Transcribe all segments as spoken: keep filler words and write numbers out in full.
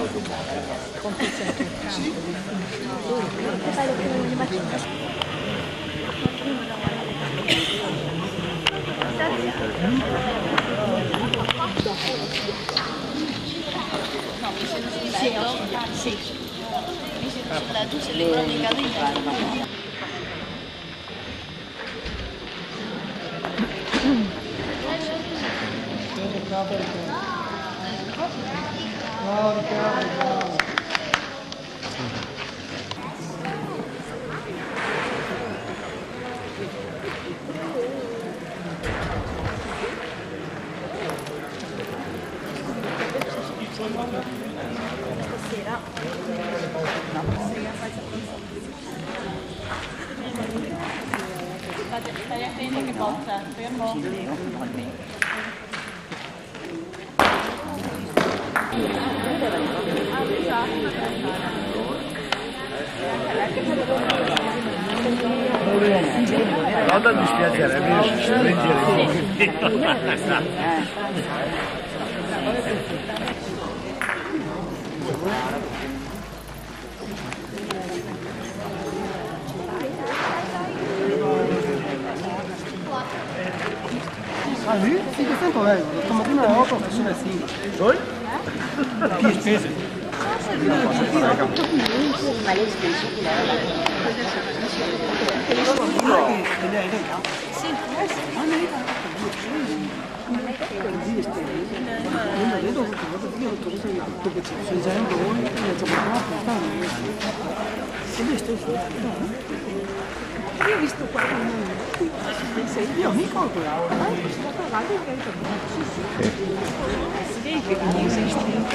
complice anche il campo, che fai le macchine? No, mi siedo sul letto. Sì. Mi siedo sul letto, c'è l'elettronica dentro. Stasera stai attento che bozza, fermo. Non mi spiacerebbe, stringeremo. Ah, lui? Sì, questo è un po' bello. Stamattina avevo professore sì. Poi? Chi spese? Ma lei spese che lei io ho visto qua io mica ho quella sì, che quindi sei istinto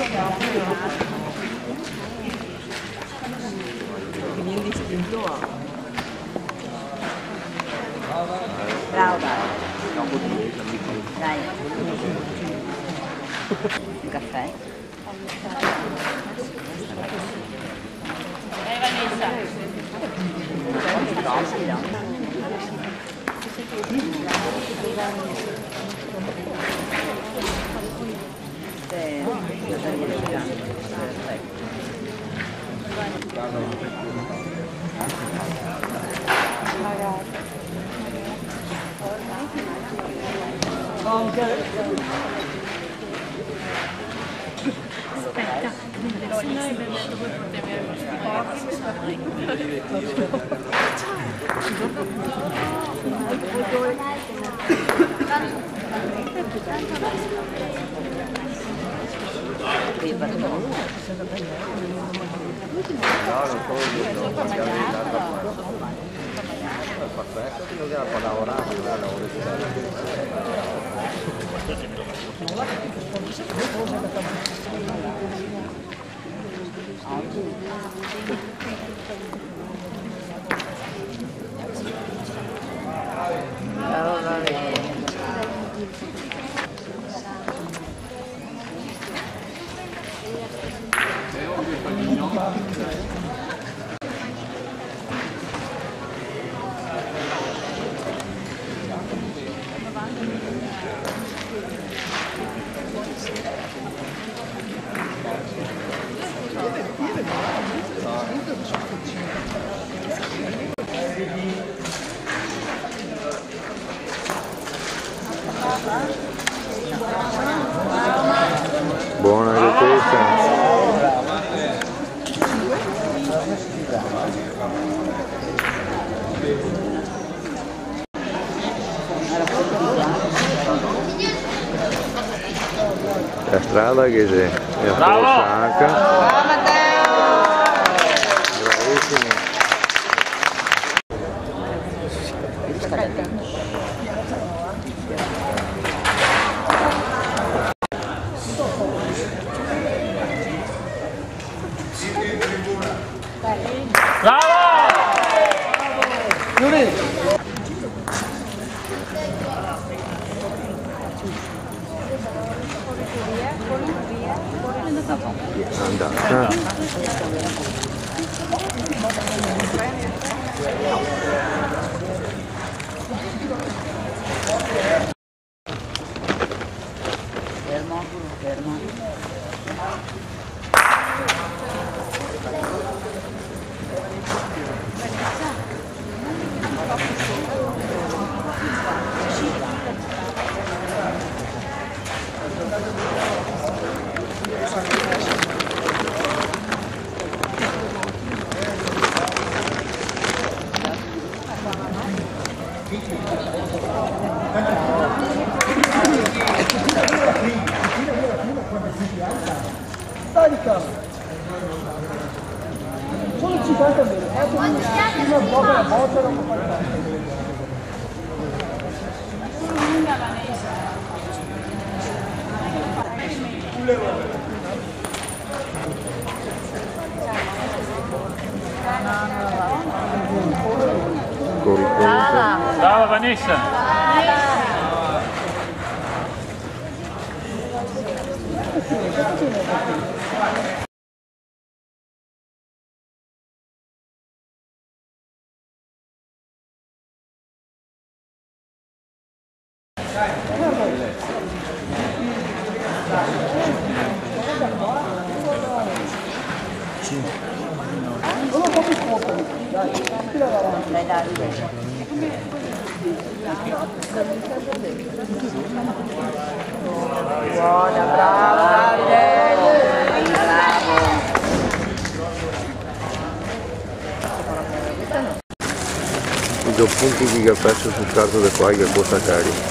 quindi il distinto a bravo, dai, un caffè? Ehi Vanessa. Aspetta, se noi bevendo voi potete avere Buona ripeta. La strada che c'è, è anche. Bravo Matteo! Bravissimo. Andata. fermo, fermo. Brava Vanessa! Buona, brava, I due punti di caffè sul carto di qua che costa cari.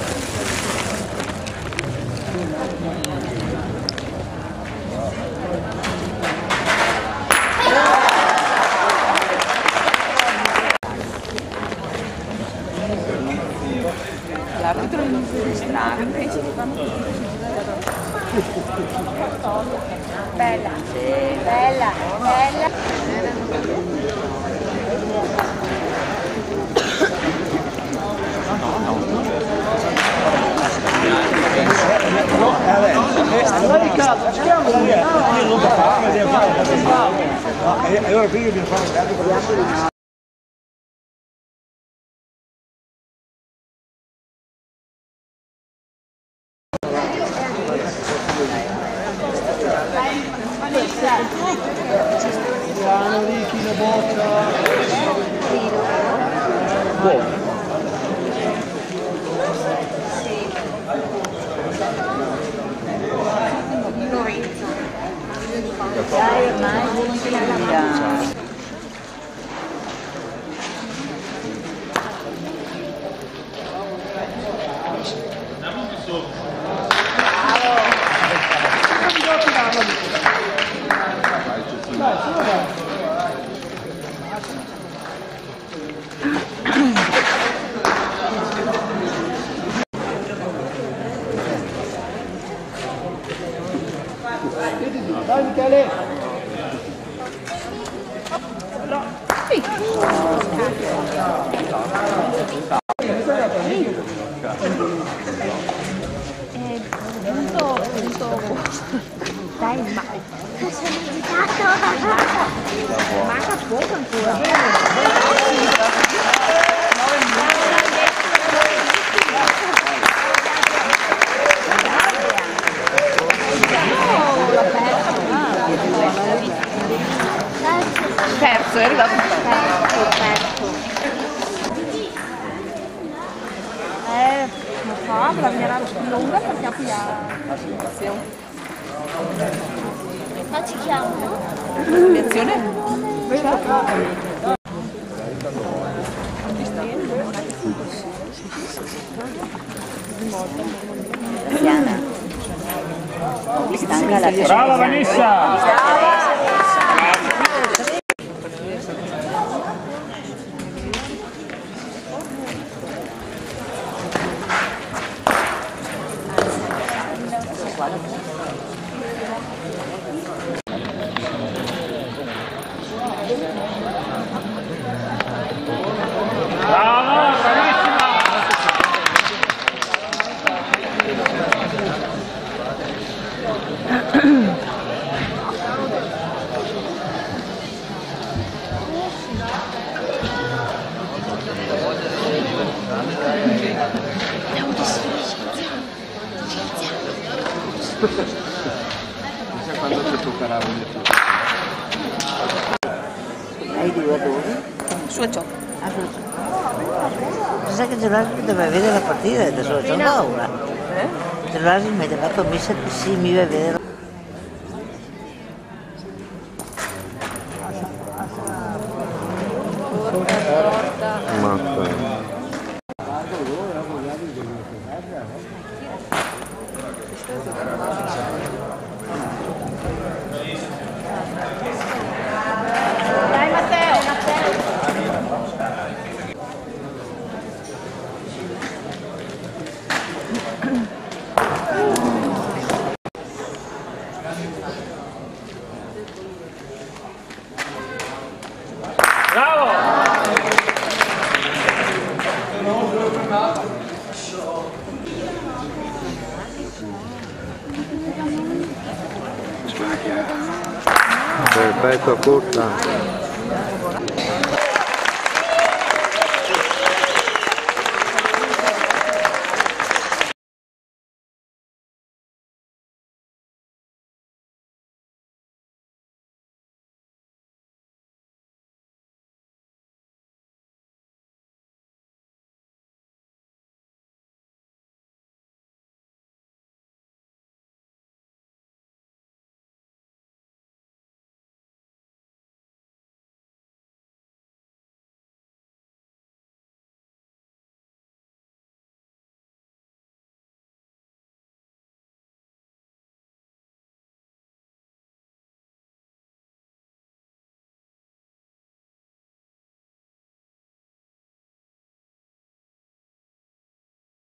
l'arbitro in strano invece che vanno Bella, sì, bella, bella. Allora Riccardo, schiamola via! Io non faccio, devo fare. E allora qui dobbiamo fare un teatro per la Buono Ricky, la bocca. Buono. Dai, ormai non ce l'ha. Dai Michele! Punto, punto. Dai, ma sono invitato. Manca poco ancora. terzo, è arrivato Terzo, terzo. Eh, non so, la mia era più lunga perché qui la situazione. Ma ci chiamano? l'azione? Brava Vanessa! Brava, bravissima! Quando ci toccherà un Hai due dove? Su gioco. Sai che Gerardo doveva vedere la partita e adesso c'è un'aula. Gerardo mi aveva promesso che sì, mi va a vedere. Dai Matteo! Perfetto, corta.